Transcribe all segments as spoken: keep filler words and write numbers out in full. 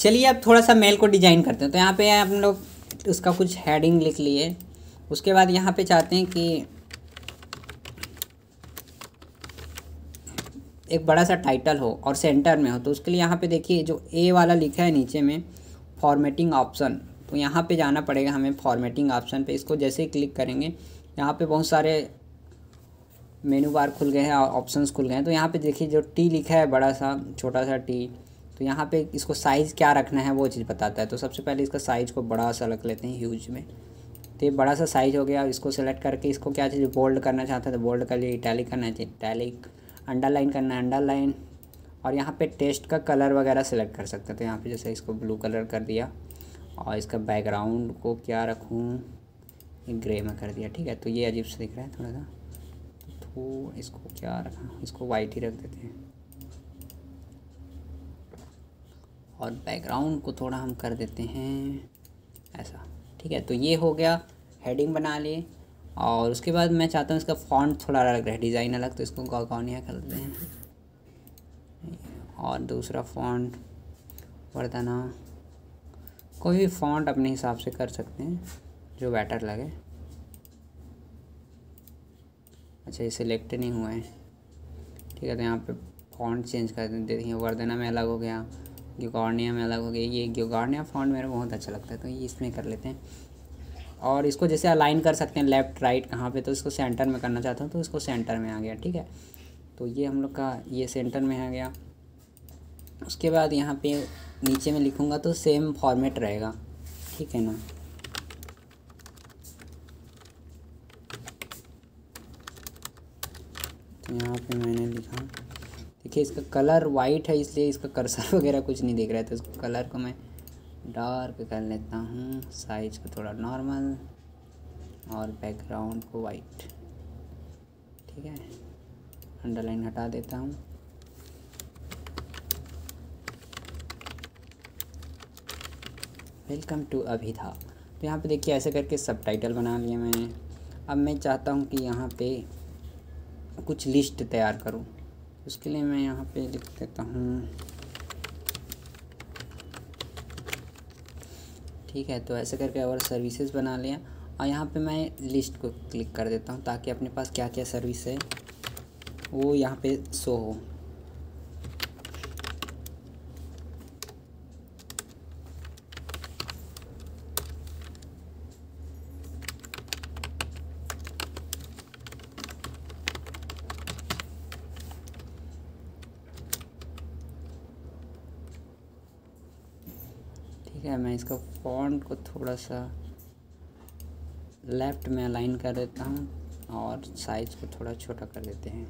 चलिए अब थोड़ा सा मेल को डिजाइन करते हैं। तो यहाँ पे हम लोग उसका कुछ हेडिंग लिख लिए। उसके बाद यहाँ पे चाहते हैं कि एक बड़ा सा टाइटल हो और सेंटर में हो। तो उसके लिए यहाँ पे देखिए जो ए वाला लिखा है नीचे में फॉर्मेटिंग ऑप्शन, तो यहाँ पे जाना पड़ेगा हमें फॉर्मेटिंग ऑप्शन पे। इसको जैसे ही क्लिक करेंगे यहाँ पे बहुत सारे मेनू बार खुल गए हैं और ऑप्शंस खुल गए हैं। तो यहाँ पे देखिए जो टी लिखा है बड़ा सा छोटा सा टी, तो यहाँ पे इसको साइज़ क्या रखना है वो चीज़ बताता है। तो सबसे पहले इसका साइज़ को बड़ा सा रख लेते हैं ह्यूज में। तो ये बड़ा सा साइज़ हो गया। इसको सेलेक्ट करके इसको क्या चीज़ बोल्ड करना चाहता है तो बोल्ड कर लिए, इटैलिक करना चाहिए इटैलिक, अंडरलाइन करना है अंडरलाइन, और यहाँ पे टेक्स्ट का कलर वगैरह सेलेक्ट कर सकते हैं। तो यहाँ पे जैसे इसको ब्लू कलर कर दिया और इसका बैकग्राउंड को क्या रखूँ, ग्रे में कर दिया। ठीक है, तो ये अजीब से दिख रहा है थोड़ा सा, तो इसको क्या रखा, इसको वाइट ही रख देते हैं और बैकग्राउंड को थोड़ा हम कर देते हैं ऐसा। ठीक है, तो ये हो गया, हेडिंग बना लिए। और उसके बाद मैं चाहता हूँ इसका फ़ॉन्ट थोड़ा अलग रहे, डिज़ाइन अलग, तो इसको गॉगॉनिया कर देते हैं। और दूसरा फ़ॉन्ट वर्धना, कोई भी फ़ॉन्ट अपने हिसाब से कर सकते हैं जो बेटर लगे। अच्छा ये सिलेक्ट नहीं हुआ है, ठीक है, तो यहाँ पे फ़ॉन्ट चेंज कर देते हैं। वर्धना में अलग हो गया, ग्योगार्निया में अलग हो गया। ये ग्योगार्निया फ़ॉन्ट मेरे को बहुत अच्छा लगता है तो ये इसमें कर लेते हैं। और इसको जैसे अलाइन कर सकते हैं लेफ़्ट राइट कहाँ पे, तो इसको सेंटर में करना चाहता हूँ तो इसको सेंटर में आ गया। ठीक है, तो ये हम लोग का ये सेंटर में आ गया। उसके बाद यहाँ पे नीचे में लिखूँगा तो सेम फॉर्मेट रहेगा। ठीक है ना, तो यहाँ पे मैंने लिखा, देखिए इसका कलर वाइट है इसलिए इसका कर्सर वगैरह कुछ नहीं दिख रहा है, तो इसको कलर को मैं डार्क कर लेता हूँ, साइज को थोड़ा नॉर्मल और बैकग्राउंड को वाइट। ठीक है, अंडरलाइन हटा देता हूँ। Welcome to Abhidha. तो यहाँ पे देखिए ऐसे करके सब टाइटल बना लिया मैंने। अब मैं चाहता हूँ कि यहाँ पे कुछ लिस्ट तैयार करूँ, उसके लिए मैं यहाँ पे लिख देता हूँ। ठीक है, तो ऐसे करके और सर्विसेज बना लिया और यहाँ पे मैं लिस्ट को क्लिक कर देता हूँ ताकि अपने पास क्या क्या सर्विस है वो यहाँ पे शो हो। ठीक है, मैं इसका फॉन्ट को थोड़ा सा लेफ़्ट में अलाइन कर देता हूँ और साइज़ को थोड़ा छोटा कर देते हैं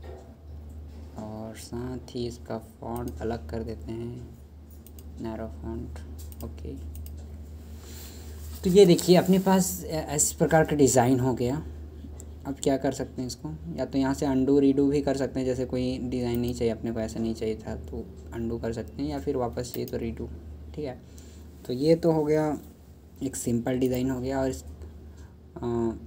और साथ ही इसका फॉन्ट अलग कर देते हैं, नैरो फॉन्ट। ओके, तो ये देखिए अपने पास इस प्रकार का डिज़ाइन हो गया। अब क्या कर सकते हैं इसको, या तो यहाँ से अंडू रीडू भी कर सकते हैं, जैसे कोई डिज़ाइन नहीं चाहिए अपने को, ऐसा नहीं चाहिए था तो अंडू कर सकते हैं, या फिर वापस चाहिए तो रीडू। ठीक है, तो ये तो हो गया एक सिंपल डिज़ाइन हो गया। और इस आ,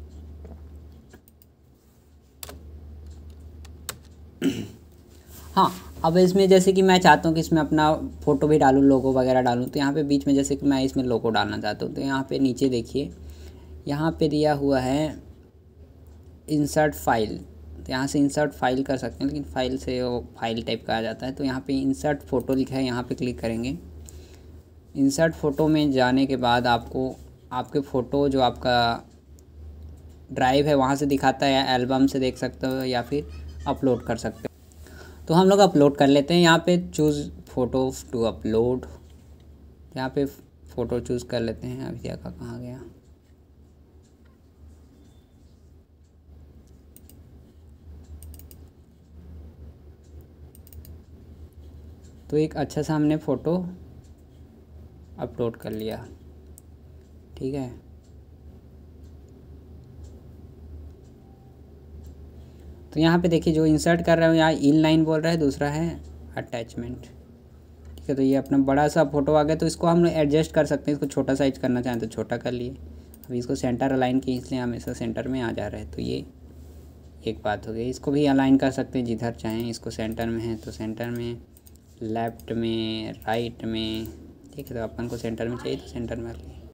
हाँ, अब इसमें जैसे कि मैं चाहता हूँ कि इसमें अपना फ़ोटो भी डालूँ, लोगो वगैरह डालूँ, तो यहाँ पे बीच में जैसे कि मैं इसमें लोगो डालना चाहता हूँ तो यहाँ पे नीचे देखिए यहाँ पे दिया हुआ है इंसर्ट फाइल। तो यहाँ से इंसर्ट फाइल कर सकते हैं, लेकिन फाइल से वो फाइल टाइप का आ जाता है। तो यहाँ पे इंसर्ट फ़ोटो लिखा है, यहाँ पे क्लिक करेंगे। इंसर्ट फ़ोटो में जाने के बाद आपको आपके फ़ोटो जो आपका ड्राइव है वहाँ से दिखाता है, या एल्बम से देख सकते हो, या फिर अपलोड कर सकते हो। तो हम लोग अपलोड कर लेते हैं। यहाँ पे चूज़ फ़ोटो टू अपलोड, यहाँ पे फ़ोटो चूज़ कर लेते हैं। अभी क्या कहाँ गया, तो एक अच्छा सा हमने फ़ोटो अपलोड कर लिया। ठीक है, तो यहाँ पे देखिए जो इंसर्ट कर रहे हो यहाँ इन लाइन बोल रहा है, दूसरा है अटैचमेंट। ठीक है, तो ये अपना बड़ा सा फ़ोटो आ गया। तो इसको हम एडजस्ट कर सकते हैं, इसको छोटा साइज करना चाहें तो छोटा कर लिए। अभी इसको सेंटर अलाइन किए इसलिए हमेशा सेंटर में आ जा रहा है, तो ये एक बात हो गई। इसको भी अलाइन कर सकते हैं जिधर चाहें, इसको सेंटर में है तो सेंटर में, लेफ़्ट में, राइट में, ठीक है। तो अपन को सेंटर में चाहिए तो सेंटर में